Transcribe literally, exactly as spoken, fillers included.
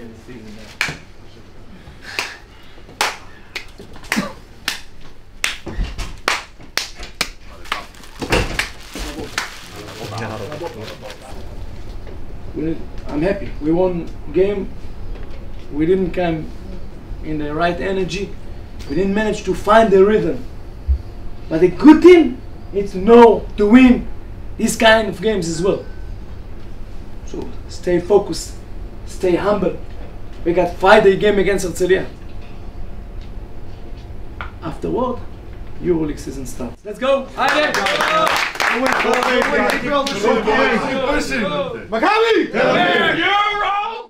I'm happy. We won game. We didn't come in the right energy. We didn't manage to find the rhythm. But a good team needs to know to win these kind of games as well. So stay focused, stay humble. We got Friday game against Herzliya. Afterward, EuroLeague season starts. Let's go! Maccabi Tel Aviv!